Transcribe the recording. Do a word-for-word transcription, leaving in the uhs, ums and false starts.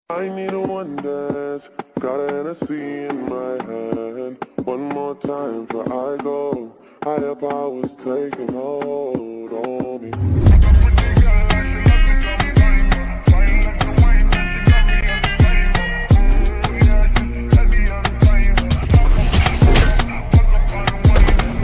I need a one dance, got a Hennessy in my hand. One more time before I go, higher powers taking hold on me.